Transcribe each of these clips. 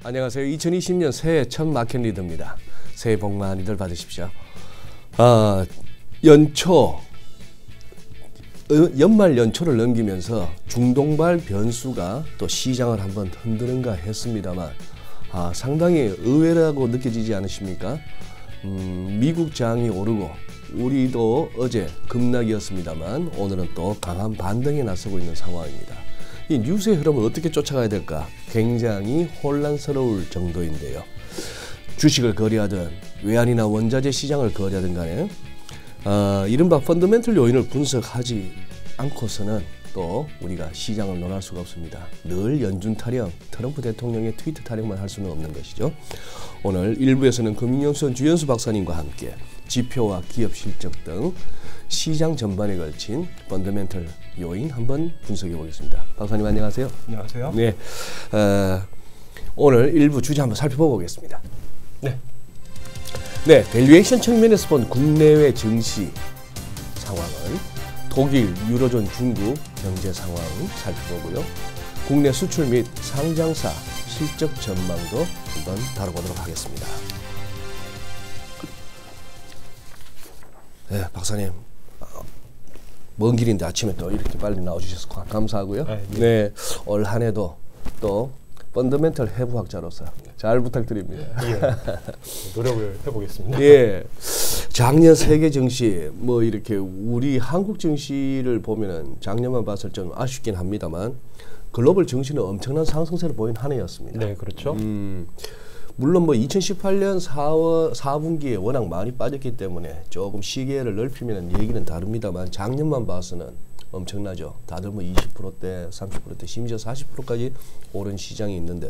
안녕하세요. 2020년 새해 첫 마켓 리더입니다. 새해 복 많이들 받으십시오. 연말 연초를 넘기면서 중동발 변수가 또 시장을 한번 흔드는가 했습니다만 상당히 의외라고 느껴지지 않으십니까? 미국 장이 오르고 우리도 어제 급락이었습니다만 오늘은 또 강한 반등에 나서고 있는 상황입니다. 이 뉴스의 흐름을 어떻게 쫓아가야 될까 굉장히 혼란스러울 정도인데요. 주식을 거래하든 외환이나 원자재 시장을 거래하든 간에 이른바 펀더멘털 요인을 분석하지 않고서는 또 우리가 시장을 논할 수가 없습니다. 늘 연준 타령, 트럼프 대통령의 트위터 타령만 할 수는 없는 것이죠. 오늘 1부에서는 금융연수원 주연수 박사님과 함께 지표와 기업 실적 등 시장 전반에 걸친 펀더멘털 요인 한번 분석해 보겠습니다. 박사님 안녕하세요. 안녕하세요. 네, 오늘 1부 주제 한번 살펴보고 오겠습니다. 네, 밸류에이션 측면에서 본 국내외 증시 상황은 독일, 유로존, 중국 경제 상황 살펴보고요. 국내 수출 및 상장사 실적 전망도 한번 다뤄보도록 하겠습니다. 네, 박사님. 먼 길인데 아침에 또 이렇게 빨리 나와주셔서 감사하고요. 네, 올 한 해도 또 펀더멘털 해부학자로서 잘 부탁드립니다. 예, 노력을 해보겠습니다. 예, 작년 세계 증시 뭐 이렇게 우리 한국 증시를 보면은 작년만 봤을 좀 아쉽긴 합니다만 글로벌 증시는 엄청난 상승세를 보인 한 해였습니다. 네, 그렇죠. 물론 뭐 2018년 4분기에 워낙 많이 빠졌기 때문에 조금 시계를 넓히면 얘기는 다릅니다만 작년만 봐서는 엄청나죠. 다들 뭐 20%대, 30%대, 심지어 40%까지 오른 시장이 있는데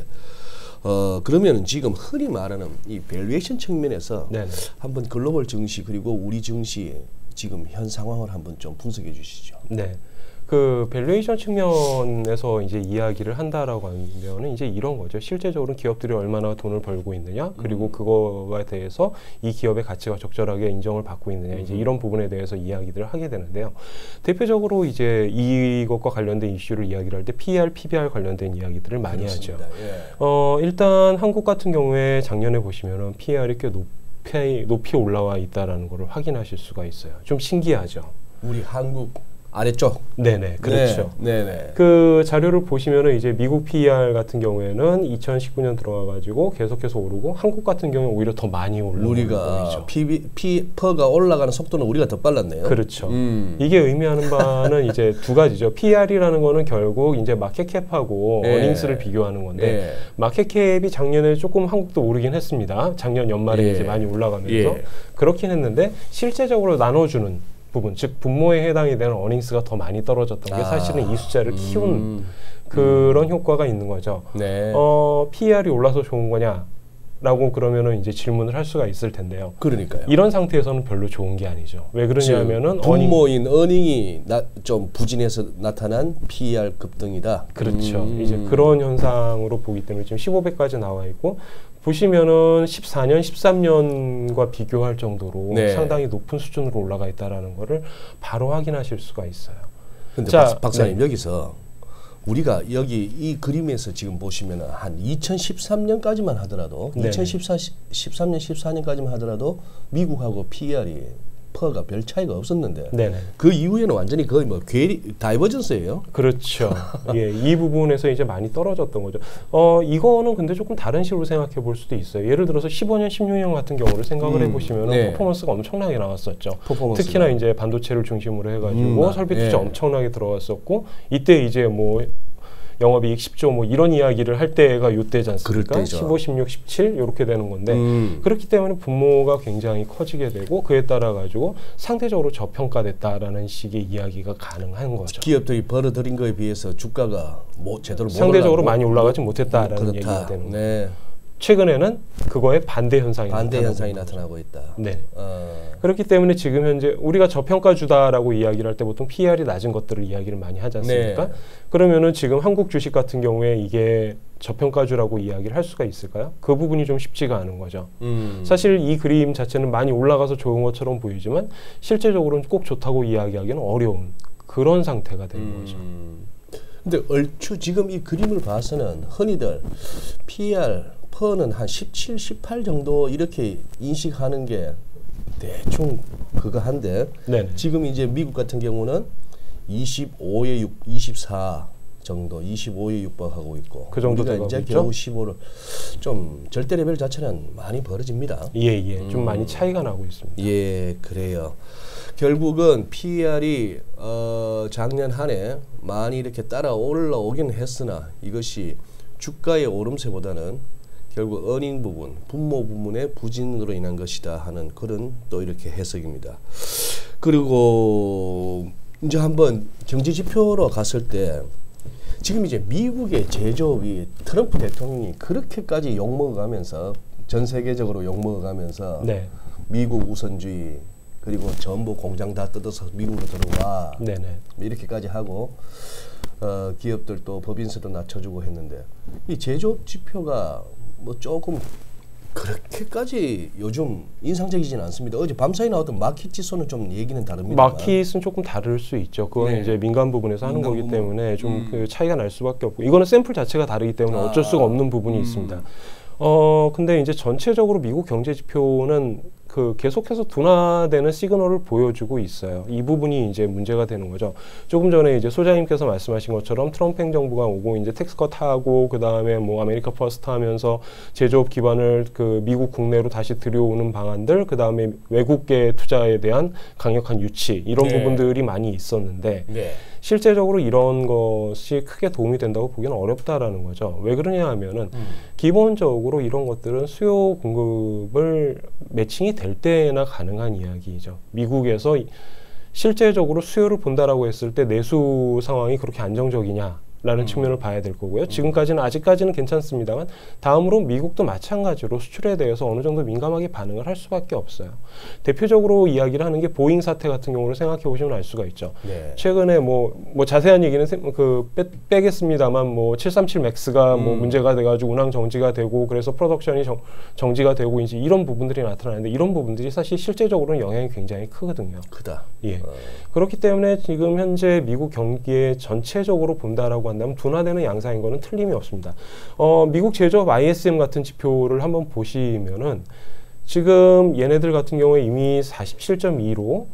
그러면 지금 흔히 말하는 이 밸류에이션 측면에서 네네. 한번 글로벌 증시 그리고 우리 증시 지금 현 상황을 한번 좀 분석해 주시죠. 네. 그 밸류에이션 측면에서 이제 이야기를 한다라고 하면은 이제 이런 거죠. 실제적으로 기업들이 얼마나 돈을 벌고 있느냐, 그리고 그거에 대해서 이 기업의 가치가 적절하게 인정을 받고 있느냐, 이제 이런 부분에 대해서 이야기들을 하게 되는데요. 대표적으로 이제 이것과 관련된 이슈를 이야기를 할 때 PER, PBR 관련된 이야기들을 많이 그렇습니다. 하죠. 예. 일단 한국 같은 경우에 작년에 보시면은 PER이 꽤 높이 올라와 있다라는 것을 확인하실 수가 있어요. 좀 신기하죠. 우리 한국 아래쪽. 네네, 그렇죠. 네네. 그 자료를 보시면은 이제 미국 PER 같은 경우에는 2019년 들어와가지고 계속해서 오르고 한국 같은 경우는 오히려 더 많이 오르고 우리가 PER가 올라가는 속도는 우리가 더 빨랐네요. 그렇죠. 이게 의미하는 바는 이제 두 가지죠. PER이라는 거는 결국 이제 마켓캡하고 어닝스를 비교하는 건데 마켓캡이 작년에 조금 한국도 오르긴 했습니다. 작년 연말에 이제 많이 올라가면서 그렇긴 했는데 실제적으로 나눠주는 부분, 즉 분모에 해당이 되는 어닝스가 더 많이 떨어졌던 게 사실은 이 숫자를 키운 그런 효과가 있는 거죠. 네. PER이 올라서 좋은 거냐라고 그러면은 이제 질문을 할 수가 있을 텐데요. 그러니까요. 이런 상태에서는 별로 좋은 게 아니죠. 왜 그러냐면은 분모인 어닝이 좀 부진해서 나타난 PER 급등이다. 그렇죠. 이제 그런 현상으로 보기 때문에 지금 15배까지 나와 있고. 보시면은 14년, 13년과 비교할 정도로 상당히 높은 수준으로 올라가 있다라는 거를 바로 확인하실 수가 있어요. 근데 박사님 여기서 우리가 여기 이 그림에서 지금 보시면은 한 2013년까지만 하더라도 2013년, 14년까지만 하더라도 미국하고 PER이 퍼가 별 차이가 없었는데 그 이후에는 완전히 거의 뭐 다이버전스예요. 그렇죠. 예, 이 부분에서 이제 많이 떨어졌던 거죠. 이거는 근데 조금 다른 식으로 생각해 볼 수도 있어요. 예를 들어서 15년, 16년 같은 경우를 생각을 해보시면 퍼포먼스가 엄청나게 나왔었죠. 특히나 이제 반도체를 중심으로 해가지고 설비 투자 엄청나게 들어왔었고 이때 이제 뭐 영업이익 10조 뭐 이런 이야기를 할 때가 요때지 않습니까? 15, 16, 17 이렇게 되는 건데 그렇기 때문에 분모가 굉장히 커지게 되고 그에 따라 가지고 상대적으로 저평가됐다라는 식의 이야기가 가능한 거죠. 기업들이 벌어들인 거에 비해서 주가가 뭐 제대로 상대적으로 많이 올라가지 못했다라는 얘기가 되는 거예요. 최근에는 그거에 반대 현상이 나타나고 있다. 네. 그렇기 때문에 지금 현재 우리가 저평가주다라고 이야기를 할 때 보통 PER이 낮은 것들을 이야기를 많이 하지 않습니까? 그러면은 지금 한국 주식 같은 경우에 이게 저평가주라고 이야기를 할 수가 있을까요? 그 부분이 좀 쉽지가 않은 거죠. 사실 이 그림 자체는 많이 올라가서 좋은 것처럼 보이지만 실제적으로는 꼭 좋다고 이야기하기는 어려운 그런 상태가 되는 거죠. 근데 얼추 지금 이 그림을 봐서는 흔히들 PER 퍼는 한 17, 18 정도 이렇게 인식하는 게 대충 그거 한데 네네. 지금 이제 미국 같은 경우는 25에 6, 24 정도, 25에 육박하고 있고 그 정도 되고 이제 겨우 15를 좀 절대 레벨 자체는 많이 벌어집니다. 예. 좀 많이 차이가 나고 있습니다. 예, 그래요. 결국은 PER이 작년 한 해 많이 이렇게 따라 올라오긴 했으나 이것이 주가의 오름세보다는 결국 어닝 부분, 분모 부분의 부진으로 인한 것이다 하는 그런 또 이렇게 해석입니다. 그리고 이제 한번 경제 지표로 갔을 때 지금 이제 미국의 제조업이 트럼프 대통령이 그렇게까지 욕먹어가면서 전 세계적으로 욕먹어가면서 네. 미국 우선주의 그리고 전부 공장 다 뜯어서 미국으로 들어와 네네. 이렇게까지 하고 기업들도 법인세도 낮춰주고 했는데 이 제조업 지표가 뭐 조금 그렇게까지 요즘 인상적이지는 않습니다. 어제 밤사이 나왔던 마켓 지수는 좀 얘기는 다릅니다. 마켓은 조금 다를 수 있죠. 그건 네. 이제 민간 부분에서 하는 거기 때문에 좀 그 차이가 날 수밖에 없고 이거는 샘플 자체가 다르기 때문에 어쩔 수가 없는 부분이 있습니다. 근데 이제 전체적으로 미국 경제 지표는 그 계속해서 둔화되는 시그널을 보여주고 있어요. 이 부분이 이제 문제가 되는 거죠. 조금 전에 이제 소장님께서 말씀하신 것처럼 트럼프 행정부가 오고 이제 텍스컷 하고 그 다음에 뭐 아메리카 퍼스트 하면서 제조업 기반을 그 미국 국내로 다시 들여오는 방안들, 그 다음에 외국계 투자에 대한 강력한 유치 이런 네. 부분들이 많이 있었는데 네. 실제적으로 이런 것이 크게 도움이 된다고 보기는 어렵다라는 거죠. 왜 그러냐 하면은 기본적으로 이런 것들은 수요 공급을 매칭이 될 때나 가능한 이야기죠. 미국에서 실제적으로 수요를 본다라고 했을 때 내수 상황이 그렇게 안정적이냐 라는 측면을 봐야 될 거고요. 지금까지는 아직까지는 괜찮습니다만 다음으로 미국도 마찬가지로 수출에 대해서 어느 정도 민감하게 반응을 할 수밖에 없어요. 대표적으로 이야기를 하는 게 보잉 사태 같은 경우를 생각해 보시면 알 수가 있죠. 네. 최근에 뭐 자세한 얘기는 빼겠습니다만 뭐 737 맥스가 뭐 문제가 돼가지고 운항 정지가 되고 그래서 프로덕션이 정지가 되고 이제 이런 부분들이 나타나는데 이런 부분들이 사실 실제적으로는 영향이 굉장히 크거든요. 크다. 예. 그렇기 때문에 지금 현재 미국 경기에 전체적으로 본다라고 한다면 둔화되는 양상인 거는 틀림이 없습니다. 미국 제조업 ISM 같은 지표를 한번 보시면은 지금 얘네들 같은 경우에 이미 47.2로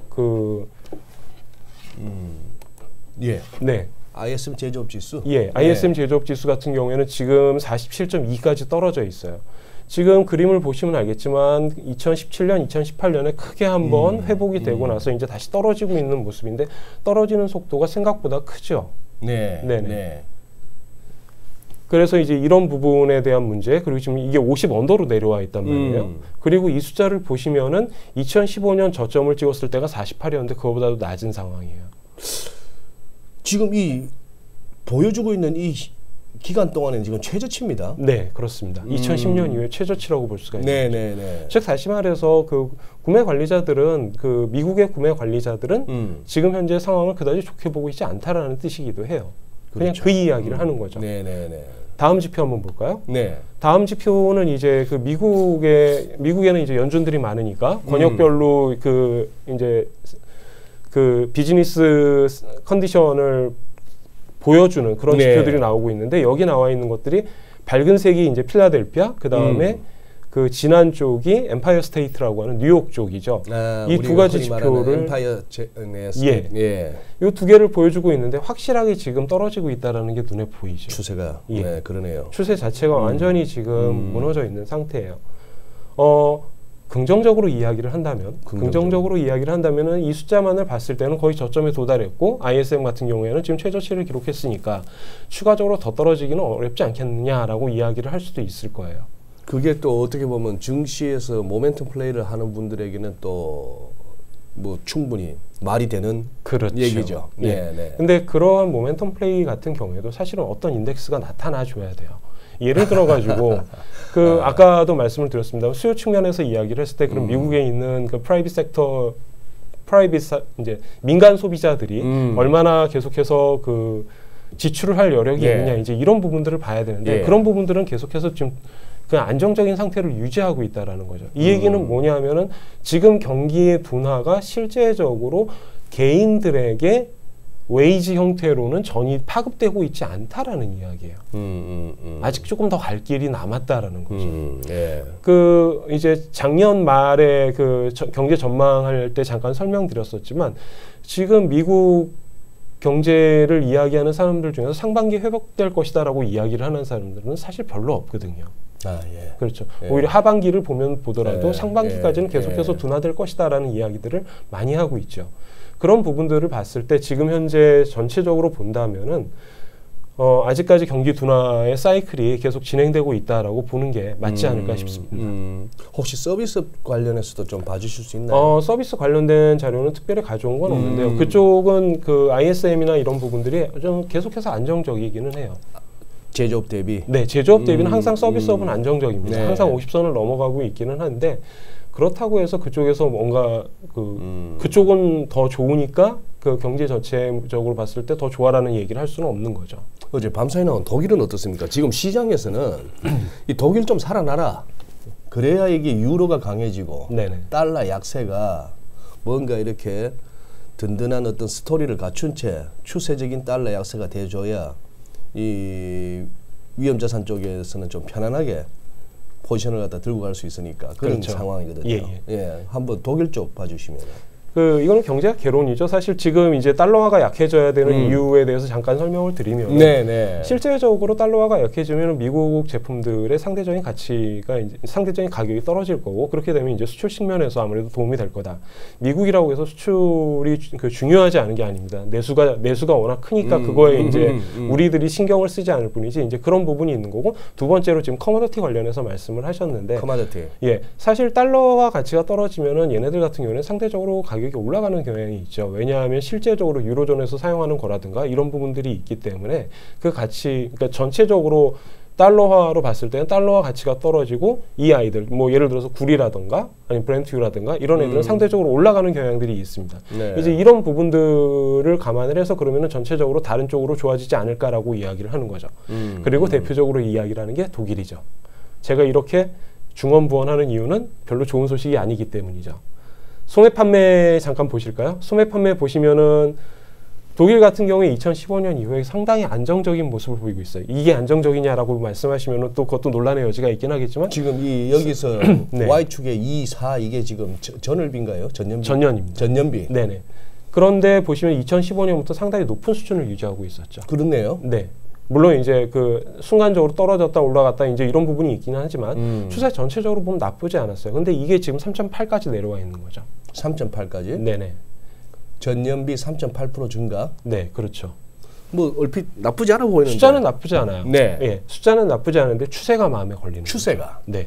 예. 네. ISM 제조업 지수? 예. ISM 제조업 지수 같은 경우에는 지금 47.2까지 떨어져 있어요. 지금 그림을 보시면 알겠지만 2017년, 2018년에 크게 한번 회복이 되고 나서 이제 다시 떨어지고 있는 모습인데 떨어지는 속도가 생각보다 크죠. 네. 네. 그래서 이제 이런 부분에 대한 문제, 그리고 지금 이게 50 언더로 내려와 있단 말이에요. 그리고 이 숫자를 보시면은 2015년 저점을 찍었을 때가 48이었는데 그거보다도 낮은 상황이에요. 지금 이 보여주고 있는 이 기간 동안에는 지금 최저치입니다. 네, 그렇습니다. 2010년 이후에 최저치라고 볼 수가 있는 거죠. 네. 즉 다시 말해서 그 구매 관리자들은 그 미국의 구매 관리자들은 지금 현재 상황을 그다지 좋게 보고 있지 않다라는 뜻이기도 해요. 그냥 그렇죠. 그 이야기를 하는 거죠. 네. 다음 지표 한번 볼까요? 네. 다음 지표는 이제 그 미국에는 이제 연준들이 많으니까 권역별로 그 이제 그 비즈니스 컨디션을 보여주는 그런 지표들이 나오고 있는데 여기 나와 있는 것들이 밝은 색이 이제 필라델피아, 그 다음에 그 진한 쪽이 엠파이어 스테이트라고 하는 뉴욕 쪽이죠. 이 두 가지 지표를 이 두 개를 보여주고 있는데 확실하게 지금 떨어지고 있다라는 게 눈에 보이죠. 추세가 네, 그러네요. 추세 자체가 완전히 지금 무너져 있는 상태예요. 긍정적으로 이야기를 한다면 이 숫자만을 봤을 때는 거의 저점에 도달했고 ISM 같은 경우에는 지금 최저치를 기록했으니까 추가적으로 더 떨어지기는 어렵지 않겠느냐라고 이야기를 할 수도 있을 거예요. 그게 또 어떻게 보면 증시에서 모멘텀 플레이를 하는 분들에게는 또 뭐 충분히 말이 되는 그렇죠. 얘기죠. 네. 근데 그러한 모멘텀 플레이 같은 경우에도 사실은 어떤 인덱스가 나타나 줘야 돼요. 예를 들어가지고 아까도 말씀을 드렸습니다. 수요 측면에서 이야기를 했을 때 그럼 미국에 있는 그 이제 민간 소비자들이 얼마나 계속해서 그 지출을 할 여력이 있느냐 이제 이런 부분들을 봐야 되는데 그런 부분들은 계속해서 지금 그냥 안정적인 상태를 유지하고 있다라는 거죠. 이 얘기는 뭐냐면은 지금 경기의 둔화가 실제적으로 개인들에게 웨이지 형태로는 전이 파급되고 있지 않다라는 이야기예요. 아직 조금 더 갈 길이 남았다라는 거죠. 예. 그 이제 작년 말에 그 경제 전망할 때 잠깐 설명드렸었지만 지금 미국 경제를 이야기하는 사람들 중에서 상반기 회복될 것이다라고 이야기를 하는 사람들은 사실 별로 없거든요. 아, 예. 그렇죠. 예. 오히려 하반기를 보더라도 예. 상반기까지는 예. 계속해서 둔화될 것이다라는 이야기들을 많이 하고 있죠. 그런 부분들을 봤을 때 지금 현재 전체적으로 본다면은 아직까지 경기 둔화의 사이클이 계속 진행되고 있다라고 보는 게 맞지 않을까 싶습니다. 혹시 서비스 관련해서도 좀 봐주실 수 있나요? 서비스 관련된 자료는 특별히 가져온 건 없는데요. 그쪽은 그 ISM이나 이런 부분들이 좀 계속해서 안정적이기는 해요. 제조업 대비? 네, 제조업 대비는 항상 서비스업은 안정적입니다. 네. 항상 50선을 넘어가고 있기는 한데 그렇다고 해서 그쪽에서 뭔가 그쪽은 더 좋으니까 그 경제 전체적으로 봤을 때 더 좋아라는 얘기를 할 수는 없는 거죠. 어제 밤사이 나온 독일은 어떻습니까? 지금 시장에서는 이 독일 좀 살아나라. 그래야 이게 유로가 강해지고 네네. 달러 약세가 뭔가 이렇게 든든한 어떤 스토리를 갖춘 채 추세적인 달러 약세가 돼줘야 이 위험자산 쪽에서는 좀 편안하게 포지션을 갖다 들고 갈 수 있으니까 그런 그렇죠. 상황이거든요. 예, 한번 독일 쪽 봐주시면. 이거는 경제학 개론이죠. 사실 지금 이제 달러화가 약해져야 되는 이유에 대해서 잠깐 설명을 드리면, 네네. 실제적으로 달러화가 약해지면 미국 제품들의 상대적인 가치가 이제 상대적인 가격이 떨어질 거고, 그렇게 되면 이제 수출 측면에서 아무래도 도움이 될 거다. 미국이라고 해서 수출이 중요하지 않은 게 아닙니다. 내수가 워낙 크니까 그거에 이제 우리들이 신경을 쓰지 않을 뿐이지 이제 그런 부분이 있는 거고, 두 번째로 지금 커머더티 관련해서 말씀을 하셨는데, 커머더티. 예, 사실 달러화 가치가 떨어지면은 얘네들 같은 경우에는 상대적으로 가격이 올라가는 경향이 있죠. 왜냐하면 실제적으로 유로존에서 사용하는 거라든가 이런 부분들이 있기 때문에 그 가치, 그러니까 전체적으로 달러화로 봤을 때는 달러화 가치가 떨어지고 이 아이들, 뭐 예를 들어서 구리라든가 아니면 브렌트유라든가 이런 애들은 상대적으로 올라가는 경향들이 있습니다. 네. 이제 이런 부분들을 감안을 해서 그러면은 전체적으로 다른 쪽으로 좋아지지 않을까라고 이야기를 하는 거죠. 그리고 대표적으로 이야기를 하는 게 독일이죠. 제가 이렇게 중언부언하는 이유는 별로 좋은 소식이 아니기 때문이죠. 소매 판매 잠깐 보실까요? 소매 판매 보시면은 독일 같은 경우에 2015년 이후에 상당히 안정적인 모습을 보이고 있어요. 이게 안정적이냐라고 말씀하시면은 또 그것도 논란의 여지가 있긴 하겠지만 지금 여기서 네. Y축의 2, 4 이게 지금 전월비인가요? 전년비? 전년입니다. 전년비. 네네. 그런데 보시면 2015년부터 상당히 높은 수준을 유지하고 있었죠. 그렇네요. 네. 물론 이제 그 순간적으로 떨어졌다 올라갔다 이제 이런 부분이 있기는 하지만 추세 전체적으로 보면 나쁘지 않았어요. 근데 이게 지금 3.8까지 내려와 있는 거죠. 3.8까지? 네네. 전년비 3.8% 증가? 네, 그렇죠. 뭐 얼핏 나쁘지 않아 보이는데. 숫자는 나쁘지 않아요. 네. 예, 숫자는 나쁘지 않은데 추세가 마음에 걸리는 추세가. 거죠. 네.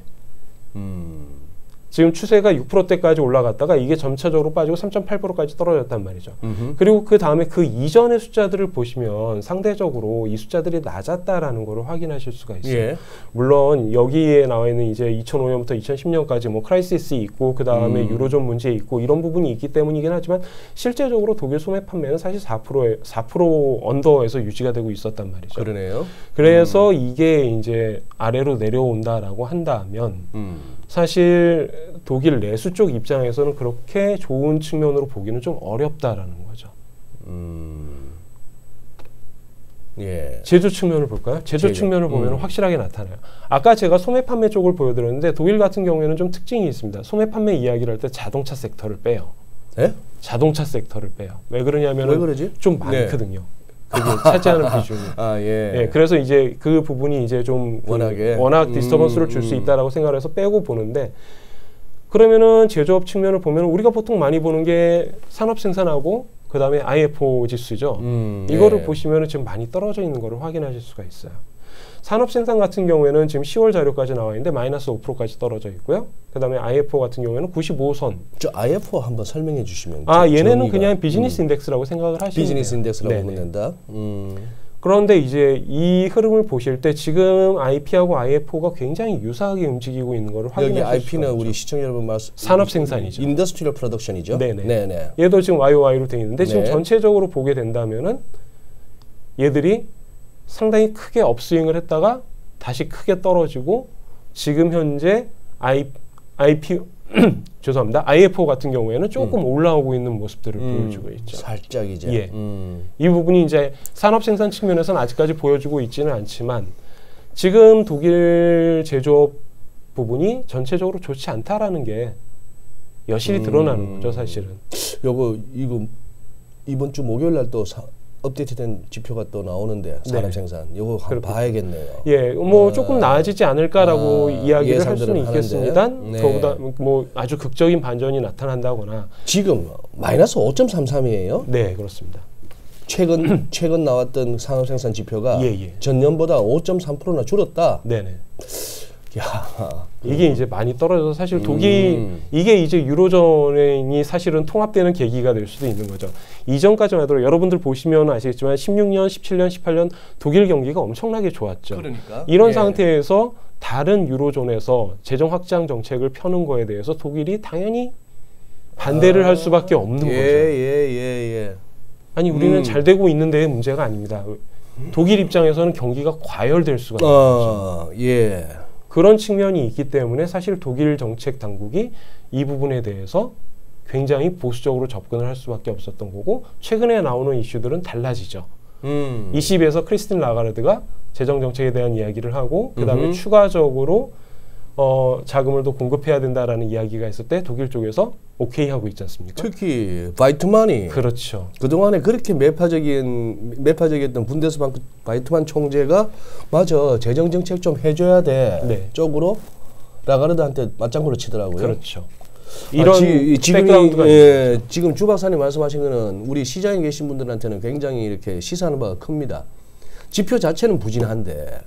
지금 추세가 6%대까지 올라갔다가 이게 점차적으로 빠지고 3.8%까지 떨어졌단 말이죠. 그리고 그 다음에 그 이전의 숫자들을 보시면 상대적으로 이 숫자들이 낮았다라는 걸 확인하실 수가 있어요. 예. 물론 여기에 나와 있는 이제 2005년부터 2010년까지 뭐 크라이시스 있고 그 다음에 유로존 문제 있고 이런 부분이 있기 때문이긴 하지만 실제적으로 독일 소매 판매는 사실 4% 언더에서 유지가 되고 있었단 말이죠. 그러네요. 그래서 이게 이제 아래로 내려온다라고 한다면 사실 독일 내수 쪽 입장에서는 그렇게 좋은 측면으로 보기는 좀 어렵다라는 거죠. 예. 제조 측면을 볼까요? 제조 측면을 보면 확실하게 나타나요. 아까 제가 소매 판매 쪽을 보여드렸는데 독일 같은 경우에는 좀 특징이 있습니다. 소매 판매 이야기를 할 때 자동차 섹터를 빼요. 예? 자동차 섹터를 빼요. 왜 그러냐면 왜 그러지? 좀 많거든요. 그게 차지하는 비중이. 아, 예. 예, 그래서 이제 그 부분이 이제 좀 워낙 디스터번스를 줄 수 있다라고 생각을 해서 빼고 보는데, 그러면은 제조업 측면을 보면 우리가 보통 많이 보는 게 산업 생산하고 그 다음에 IFO 지수죠. 이거를 보시면은 지금 많이 떨어져 있는 거를 확인하실 수가 있어요. 산업 생산 같은 경우에는 지금 10월 자료까지 나와 있는데 마이너스 5%까지 떨어져 있고요. 그 다음에 IFO 같은 경우에는 95선. 저 IFO 한번 설명해 주시면. 얘네는 정의가. 그냥 비즈니스 인덱스라고 생각을 하시면 비즈니스 돼요. 인덱스라고 네네. 보면 된다. 그런데 이제 이 흐름을 보실 때 지금 IP하고 IFO가 굉장히 유사하게 움직이고 있는 거를 확인하실 수가 있죠. 여기 IP는 우리 시청 여러분 말씀 산업 생산이죠. 인더스트리얼 프로덕션이죠. 네네. 얘도 지금 YOY로 되어 있는데 지금 전체적으로 보게 된다면은 얘들이 상당히 크게 업스윙을 했다가 다시 크게 떨어지고 지금 현재 죄송합니다. IFO 같은 경우에는 조금 올라오고 있는 모습들을 보여주고 있죠. 살짝 이제. 예. 이 부분이 이제 산업 생산 측면에서는 아직까지 보여주고 있지는 않지만 지금 독일 제조업 부분이 전체적으로 좋지 않다라는 게 여실히 드러나는 거죠, 사실은. 이거 이번 주 목요일 날 또 업데이트된 지표가 또 나오는데 산업 생산 이거 한번 봐야겠네요. 예, 뭐 조금 나아지지 않을까라고 이야기를 할 수는 있겠습니다. 네. 그보다 뭐 아주 극적인 반전이 나타난다거나. 지금 마이너스 5.33이에요? 네, 그렇습니다. 최근 나왔던 산업 생산 지표가 전년보다 5.3%나 줄었다. 네네. 야, 이게 이제 많이 떨어져서 사실 독일 이게 이제 유로존이 사실은 통합되는 계기가 될 수도 있는 거죠. 이전까지만 해도 여러분들 보시면 아시겠지만 16년, 17년, 18년 독일 경기가 엄청나게 좋았죠. 그러니까. 이런 상태에서 다른 유로존에서 재정 확장 정책을 펴는 거에 대해서 독일이 당연히 반대를 할 수밖에 없는 거죠. 아니 우리는 잘 되고 있는데 문제가 아닙니다. 독일 입장에서는 경기가 과열될 수가 있는 거죠. 그런 측면이 있기 때문에 사실 독일 정책 당국이 이 부분에 대해서 굉장히 보수적으로 접근을 할 수밖에 없었던 거고 최근에 나오는 이슈들은 달라지죠. 20에서 크리스틴 라가르드가 재정 정책에 대한 이야기를 하고 그 다음에 추가적으로 자금을 더 공급해야 된다라는 이야기가 있을 때 독일 쪽에서 오케이 하고 있지 않습니까? 특히 바이트만이 그렇죠. 그동안에 그렇게 매파적이었던 분데스방크 바이트만 총재가 맞아 재정 정책 좀 해줘야 돼 쪽으로 라가르드한테 맞장구를 치더라고요. 그렇죠. 이런 백그라운드가 지금 주 박사님 말씀하신 거는 우리 시장에 계신 분들한테는 굉장히 이렇게 시사하는 바가 큽니다. 지표 자체는 부진한데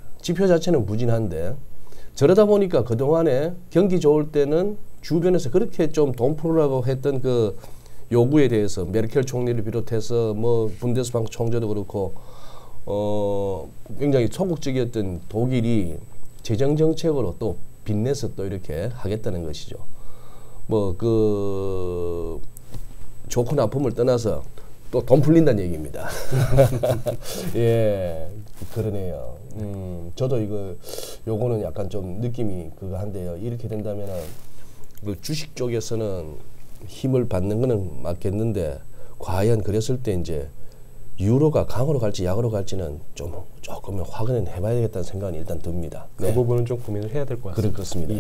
저러다 보니까 그동안에 경기 좋을 때는 주변에서 그렇게 좀 돈 풀으라고 했던 그 요구에 대해서 메르켈 총리를 비롯해서 뭐 분데스방크 총재도 그렇고 굉장히 소극적이었던 독일이 재정 정책으로 또 빚내서 또 이렇게 하겠다는 것이죠. 뭐 그 좋고 나쁨을 떠나서 또 돈 풀린다는 얘기입니다. 예, 그러네요. 저도 요거는 약간 좀 느낌이 그거 한데요. 이렇게 된다면은 그 주식 쪽에서는 힘을 받는 거는 맞겠는데 과연 그랬을 때 이제 유로가 강으로 갈지 약으로 갈지는 조금 확인을 해봐야 되겠다는 생각은 일단 듭니다. 그 부분은 좀 고민을 해야 될 것 같습니다. 그렇습니다.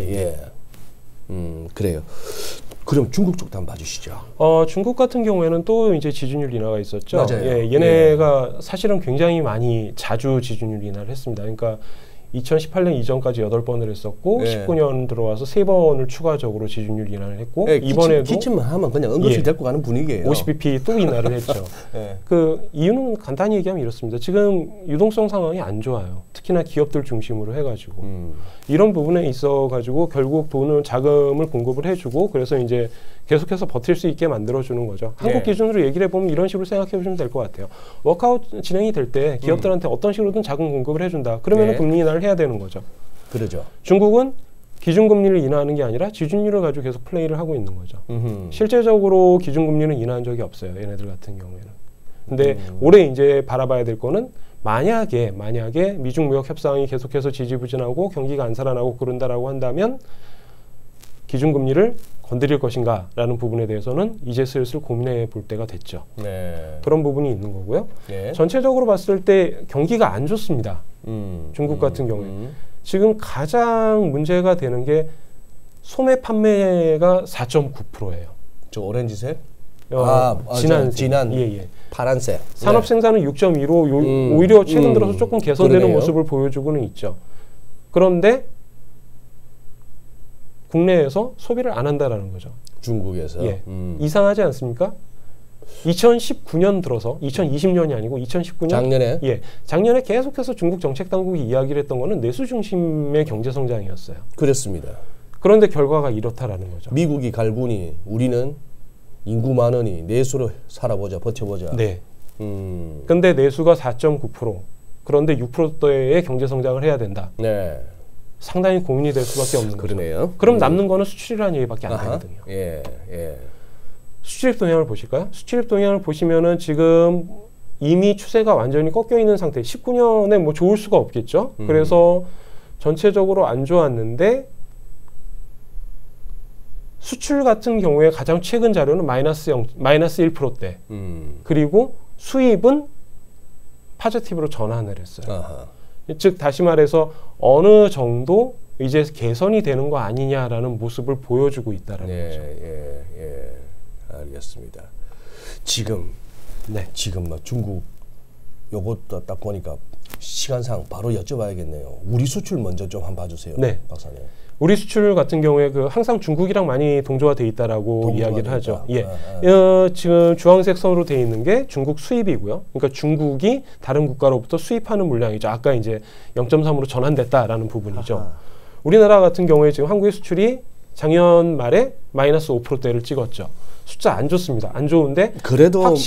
그래요. 그럼 중국 쪽도 한번 봐주시죠. 중국 같은 경우에는 또 이제 지준율 인하가 있었죠. 맞아요. 얘네가 사실은 굉장히 자주 지준율 인하를 했습니다. 그러니까 2018년 이전까지 8번을 했었고 19년 들어와서 3번을 추가적으로 지준율 인하를 했고 이번에도 기침만 하면 그냥 응급실 데리고 가는 분위기예요. 50bp 또 인하를 했죠. 그 이유는 간단히 얘기하면 이렇습니다. 지금 유동성 상황이 안 좋아요. 특히나 기업들 중심으로 해가지고 이런 부분에 있어가지고 결국 자금을 공급을 해주고 그래서 이제 계속해서 버틸 수 있게 만들어주는 거죠. 한국 기준으로 얘기를 해보면 이런 식으로 생각해 보시면 될 것 같아요. 워크아웃 진행이 될 때 기업들한테 어떤 식으로든 자금 공급을 해준다. 그러면 금리 인하를 해야 되는 거죠. 그러죠. 중국은 기준금리를 인하하는 게 아니라 지준율을 가지고 계속 플레이를 하고 있는 거죠. 실제적으로 기준금리는 인하한 적이 없어요. 얘네들 같은 경우에는. 근데 올해 이제 바라봐야 될 거는 만약에 미중 무역 협상이 계속해서 지지부진하고 경기가 안 살아나고 그런다라고 한다면 기준금리를 건드릴 것인가라는 부분에 대해서는 이제 슬슬 고민해 볼 때가 됐죠. 그런 부분이 있는 거고요. 전체적으로 봤을 때 경기가 안 좋습니다. 중국 같은 경우에. 지금 가장 문제가 되는 게 소매 판매가 4.9%예요. 저 오렌지색? 진한 파란색. 산업 생산은 6.2로 오히려 최근 들어서 조금 개선되는 모습을 보여주고는 있죠. 그런데 국내에서 소비를 안 한다라는 거죠. 중국에서. 이상하지 않습니까? 2019년 들어서 2020년이 아니고 2019년 작년에 작년에 계속해서 중국 정책 당국이 이야기를 했던 거는 내수 중심의 경제 성장이었어요. 그렇습니다. 그런데 결과가 이렇다라는 거죠. 미국이 갈구니 우리는 인구 많으니 내수로 살아보자, 버텨보자. 근데 내수가 4.9%. 그런데 6%대의 경제 성장을 해야 된다. 상당히 고민이 될 수밖에 없는 거죠. 그럼 남는 거는 수출이라는 얘기밖에 안 되거든요. 수출입 동향을 보실까요? 수출입 동향을 보시면은 지금 이미 추세가 완전히 꺾여 있는 상태. 19년에 뭐 좋을 수가 없겠죠. 그래서 전체적으로 안 좋았는데 수출 같은 경우에 가장 최근 자료는 마이너스 1%대. 그리고 수입은 파지티브로 전환을 했어요. 아하. 즉 다시 말해서 어느 정도 이제 개선이 되는 거 아니냐라는 모습을 보여주고 있다는 거죠. 알겠습니다. 지금 뭐 중국 요것도 딱 보니까 시간상 바로 여쭤봐야겠네요. 우리 수출 먼저 좀 한번 봐주세요. 네. 박사님. 우리 수출 같은 경우에 항상 중국이랑 많이 동조화 돼 있다라고 이야기를 하죠. 예. 지금 주황색 선으로 돼 있는 게 중국 수입이고요. 그러니까 중국이 다른 국가로부터 수입하는 물량이죠. 아까 이제 0.3으로 전환됐다라는 부분이죠. 우리나라 같은 경우에 지금 한국의 수출이 작년 말에 마이너스 5%대를 찍었죠. 숫자 안 좋습니다. 안 좋은데 그래도 한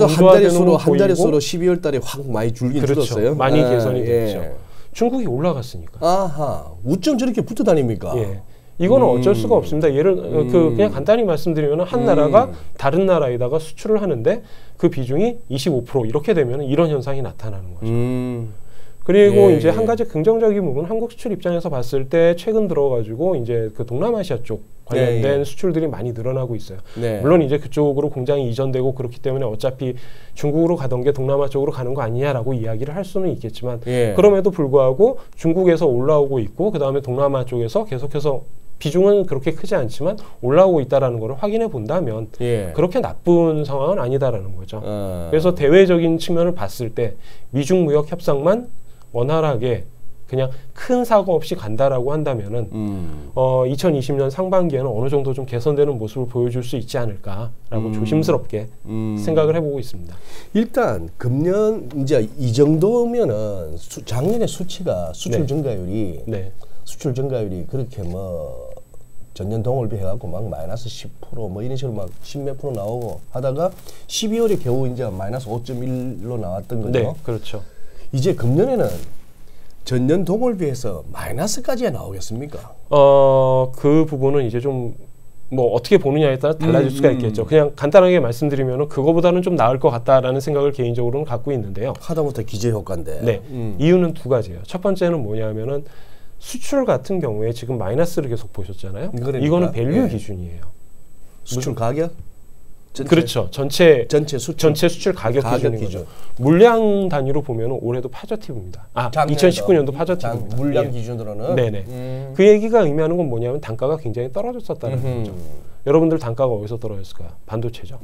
자릿수로 12월 달에 확 많이 줄긴 줄었어요. 많이 개선이 됐죠. 중국이 올라갔으니까. 아하, 어쩜 저렇게 붙어 다닙니까? 예. 이거는 어쩔 수가 없습니다. 그냥 간단히 말씀드리면 한 나라가 다른 나라에다가 수출을 하는데 그 비중이 25% 이렇게 되면 이런 현상이 나타나는 거죠. 그리고 이제 한 가지 긍정적인 부분, 한국 수출 입장에서 봤을 때 최근 들어가지고 이제 그 동남아시아 쪽 관련된 수출들이 많이 늘어나고 있어요. 물론 이제 그쪽으로 공장이 이전되고 그렇기 때문에 어차피 중국으로 가던 게 동남아 쪽으로 가는 거 아니냐라고 이야기를 할 수는 있겠지만 그럼에도 불구하고 중국에서 올라오고 있고 그 다음에 동남아 쪽에서 계속해서 비중은 그렇게 크지 않지만 올라오고 있다라는 걸 확인해 본다면 그렇게 나쁜 상황은 아니다라는 거죠. 그래서 대외적인 측면을 봤을 때 미중 무역 협상만 원활하게 그냥 큰 사고 없이 간다라고 한다면은 2020년 상반기에는 어느 정도 좀 개선되는 모습을 보여줄 수 있지 않을까라고 조심스럽게 생각을 해보고 있습니다. 일단 금년 이제 이 정도면은 작년에 수출 증가율이 수출 증가율이 그렇게 뭐 전년 동월비 해갖고 막 마이너스 10% 뭐 이런 식으로 막 10몇 프로 나오고 하다가 12월에 겨우 이제 마이너스 5.1로 나왔던 거죠. 네, 그렇죠. 이제 금년에는 전년 동월비해서 마이너스까지 나오겠습니까? 그 부분은 이제 좀 뭐 어떻게 보느냐에 따라 달라질 수가 있겠죠. 그냥 간단하게 말씀드리면은 그거보다는 좀 나을 것 같다라는 생각을 개인적으로는 갖고 있는데요. 하다못해 기저 효과인데. 네, 이유는 두 가지예요. 첫 번째는 뭐냐면은 수출 같은 경우에 지금 마이너스를 계속 보셨잖아요. 그러니까? 이거는 밸류 기준이에요. 수출 가격? 그렇죠. 전체 수출 가격 기준인 거죠. 물량 단위로 보면 올해도 파저티브입니다. 2019년도 파저티브입니다. 물량 기준으로는? 네네. 그 얘기가 의미하는 건 뭐냐면 단가가 굉장히 떨어졌었다는 거죠. 여러분들 단가가 어디서 떨어졌을까요? 반도체죠.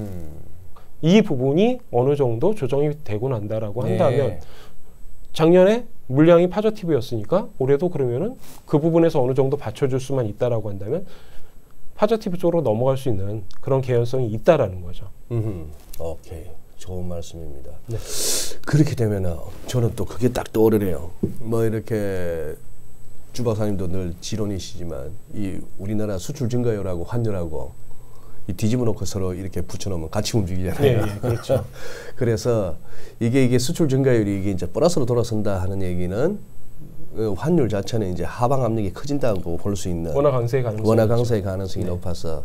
이 부분이 어느 정도 조정이 되고 난다라고 한다면 작년에 물량이 파저티브였으니까 올해도 그러면은 그 부분에서 어느 정도 받쳐줄 수만 있다라고 한다면 파저티브 쪽으로 넘어갈 수 있는 그런 개연성이 있다라는 거죠. 오케이. 좋은 말씀입니다. 네. 그렇게 되면은 저는 또 그게 딱 떠오르네요. 뭐 이렇게 주 박사님도 늘 지론이시지만 이 우리나라 수출 증가율하고 환율하고 이 뒤집어 놓고 서로 이렇게 붙여놓으면 같이 움직이잖아요. 네, 그렇죠. 그래서 이게 수출 증가율이 이게 이제 플러스로 돌아선다 하는 얘기는 환율 자체는 이제 하방 압력이 커진다고 볼 수 있는 원화 강세의 가능성이 높아서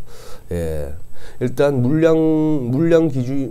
일단 물량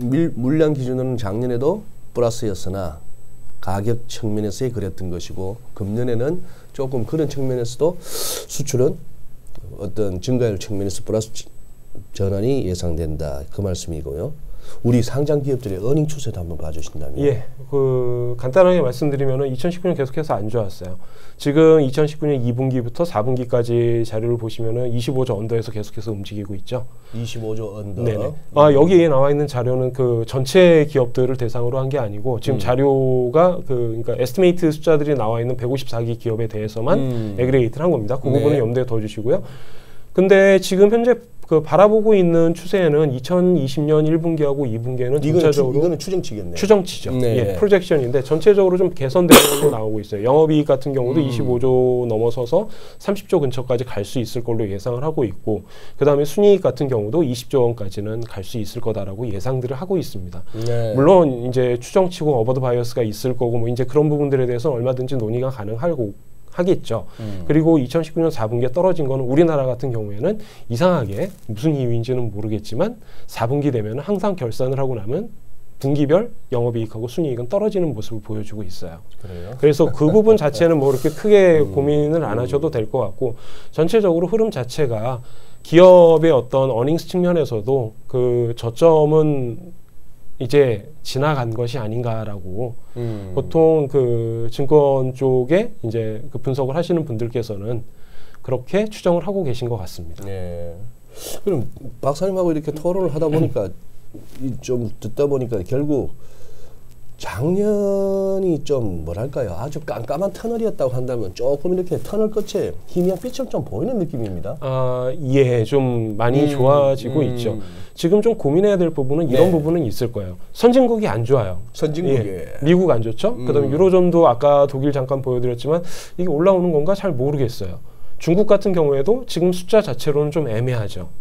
기준은 작년에도 플러스였으나 가격 측면에서의 그랬던 것이고 금년에는 조금 그런 측면에서도 수출은 어떤 증가율 측면에서 플러스 전환이 예상된다 그 말씀이고요. 우리 상장 기업들의 어닝 추세도 한번 봐주신다면. 예, 간단하게 말씀드리면은 2019년 계속해서 안 좋았어요. 지금 2019년 2분기부터 4분기까지 자료를 보시면은 25조 언더에서 계속해서 움직이고 있죠. 25조 언더. 네네. 여기에 나와 있는 자료는 그 전체 기업들을 대상으로 한 게 아니고 지금 자료가 그러니까 에스티메이트 숫자들이 나와 있는 154기 기업에 대해서만 에그레이트를 한 겁니다. 그 부분은 염두에 둬주시고요. 근데 지금 현재 바라보고 있는 추세에는 2020년 1분기하고 2분기에는 전체적으로 이거는 추정치겠네요. 추정치죠. 예, 프로젝션인데 전체적으로 좀 개선되는 걸로 나오고 있어요. 영업이익 같은 경우도 25조 넘어서서 30조 근처까지 갈 수 있을 걸로 예상을 하고 있고 그 다음에 순이익 같은 경우도 20조 원까지는 갈 수 있을 거다라고 예상들을 하고 있습니다. 물론 이제 추정치고 어버드 바이어스가 있을 거고 뭐 이제 그런 부분들에 대해서 얼마든지 논의가 하겠죠. 그리고 2019년 4분기에 떨어진 거는 우리나라 같은 경우에는 이상하게 무슨 이유인지는 모르겠지만 4분기 되면 항상 결산을 하고 나면 분기별 영업이익하고 순이익은 떨어지는 모습을 보여주고 있어요. 그래요? 그래서 그 부분 자체는 뭐 이렇게 크게 고민을 안 하셔도 될 것 같고 전체적으로 흐름 자체가 기업의 어떤 어닝스 측면에서도 그 저점은 이제 지나간 것이 아닌가라고 보통 그 증권 쪽에 이제 그 분석을 하시는 분들께서는 그렇게 추정을 하고 계신 것 같습니다. 네. 그럼 박사님하고 이렇게 토론을 하다 보니까 좀 듣다 보니까 결국 작년이 좀 뭐랄까요, 아주 깜깜한 터널이었다고 한다면 조금 이렇게 터널 끝에 희미한 빛을 좀 보이는 느낌입니다. 예, 좀 많이 좋아지고 있죠. 지금 좀 고민해야 될 부분은 이런 부분은 있을 거예요. 선진국이 안 좋아요. 선진국이. 예, 미국 안 좋죠. 그다음에 유로존도 아까 독일 잠깐 보여드렸지만 이게 올라오는 건가 잘 모르겠어요. 중국 같은 경우에도 지금 숫자 자체로는 좀 애매하죠.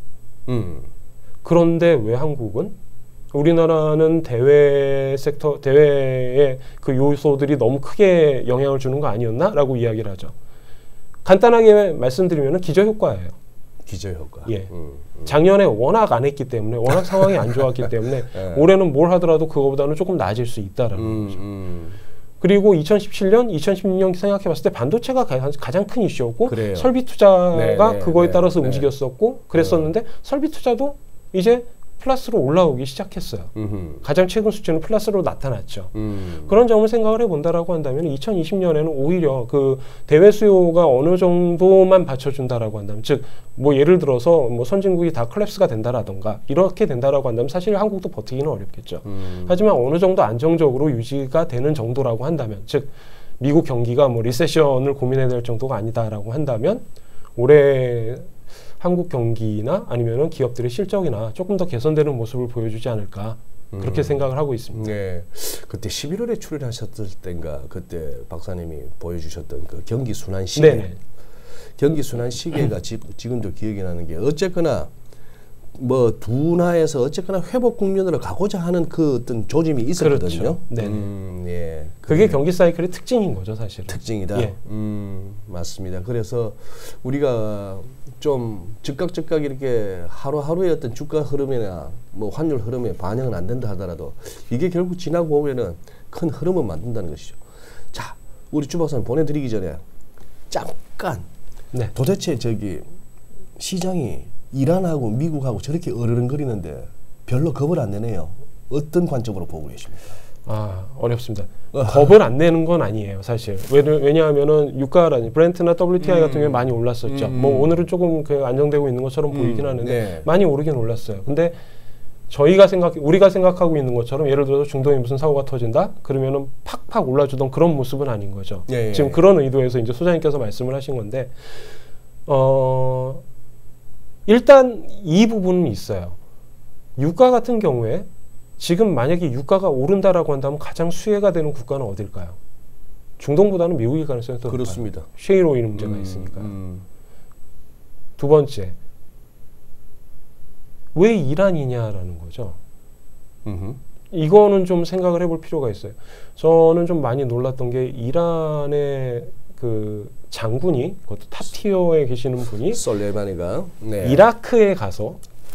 그런데 왜 한국은? 우리나라는 대외 섹터, 대외의 그 요소들이 너무 크게 영향을 주는 거 아니었나? 라고 이야기를 하죠. 간단하게 말씀드리면 기저효과예요. 기저효과. 예. 작년에 워낙 안 했기 때문에, 워낙 상황이 안 좋았기 때문에 올해는 뭘 하더라도 그거보다는 조금 나아질 수 있다라는 거죠. 그리고 2017년, 2016년 생각해봤을 때 반도체가 가장 큰 이슈였고 그래요. 설비 투자가 그거에 따라서 움직였었고 그랬었는데 설비 투자도 이제 플러스로 올라오기 시작했어요. 가장 최근 수치는 플러스로 나타났죠. 그런 점을 생각을 해본다라고 한다면 2020년에는 오히려 그 대외 수요가 어느 정도만 받쳐준다라고 한다면, 즉 뭐 예를 들어서 뭐 선진국이 다 콜랩스가 된다라던가 이렇게 된다라고 한다면 사실 한국도 버티기는 어렵겠죠. 하지만 어느 정도 안정적으로 유지가 되는 정도라고 한다면, 즉 미국 경기가 뭐 리세션을 고민해야 될 정도가 아니다라고 한다면 올해 한국 경기나 아니면은 기업들의 실적이나 조금 더 개선되는 모습을 보여주지 않을까 그렇게 생각을 하고 있습니다. 네, 그때 11월에 출연하셨을 때인가 그때 박사님이 보여주셨던 그 경기 순환 시계. 네네. 경기 순환 시계가 지금도 기억이 나는 게 어쨌거나 뭐 둔화해서 어쨌거나 회복 국면으로 가고자 하는 그 어떤 조짐이 있었거든요. 그렇죠. 네. 예. 그게 경기 사이클의 특징인 거죠, 사실은. 특징이다. 예. 맞습니다. 그래서 우리가 좀 즉각 이렇게 하루하루의 어떤 주가 흐름이나 뭐 환율 흐름에 반영은 안 된다 하더라도 이게 결국 지나고 오면은 큰 흐름을 만든다는 것이죠. 자, 우리 주 박사님 보내드리기 전에 잠깐 도대체 저기 시장이 이란하고 미국하고 저렇게 어르렁거리는데 별로 겁을 안 내네요. 어떤 관점으로 보고 계십니까? 어렵습니다. 겁을 안 내는 건 아니에요, 사실. 왜냐하면은 유가라니 브렌트나 WTI 같은 경우에 많이 올랐었죠. 뭐 오늘은 조금 그 안정되고 있는 것처럼 보이긴 하는데 많이 오르긴 올랐어요. 근데 우리가 생각하고 있는 것처럼 예를 들어서 중동에 무슨 사고가 터진다? 그러면은 팍팍 올라주던 그런 모습은 아닌 거죠. 지금 그런 의도에서 이제 소장님께서 말씀을 하신 건데, 일단 이 부분은 있어요. 유가 같은 경우에 지금 만약에 유가가 오른다라고 한다면 가장 수혜가 되는 국가는 어딜까요? 중동보다는 미국일 가능성이 더 높아요. 그렇습니다. 셰일 오일 문제가 있으니까요. 두 번째, 왜 이란이냐라는 거죠. 이거는 좀 생각을 해볼 필요가 있어요. 저는 좀 많이 놀랐던 게 이란의 그 장군이, 그것도 탑티어에 계시는 분이 솔레이마니가 이라크에 가서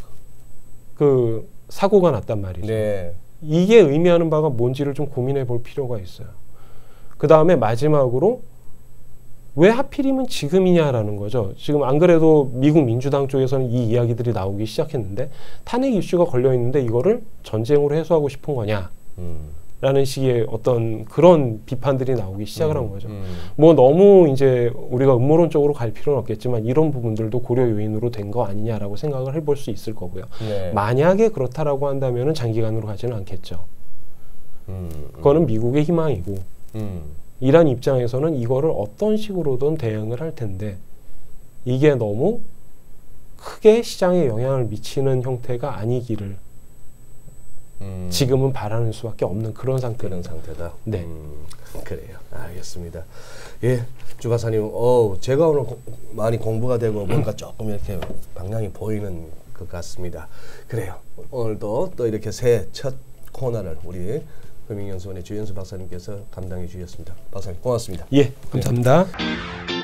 그 사고가 났단 말이죠. 이게 의미하는 바가 뭔지를 좀 고민해 볼 필요가 있어요. 그 다음에 마지막으로 왜 하필이면 지금이냐라는 거죠. 지금 안 그래도 미국 민주당 쪽에서는 이 이야기들이 나오기 시작했는데 탄핵 이슈가 걸려 있는데 이거를 전쟁으로 해소하고 싶은 거냐 라는 식의 어떤 그런 비판들이 나오기 시작을 한 거죠. 뭐 너무 이제 우리가 음모론적으로 갈 필요는 없겠지만 이런 부분들도 고려 요인으로 된 거 아니냐라고 생각을 해볼 수 있을 거고요. 만약에 그렇다라고 한다면은 장기간으로 가지는 않겠죠. 그거는 미국의 희망이고 이란 입장에서는 이거를 어떤 식으로든 대응을 할 텐데 이게 너무 크게 시장에 영향을 미치는 형태가 아니기를 지금은 바라는 수밖에 없는 그런 상태다. 네. 그래요. 알겠습니다. 예, 주 박사님, 제가 오늘 많이 공부가 되고 뭔가 조금 이렇게 방향이 보이는 것 같습니다. 그래요. 오늘도 또 이렇게 새 첫 코너를 우리 금융연수원의 주현수 박사님께서 감당해 주셨습니다. 박사님 고맙습니다. 예, 감사합니다. 네.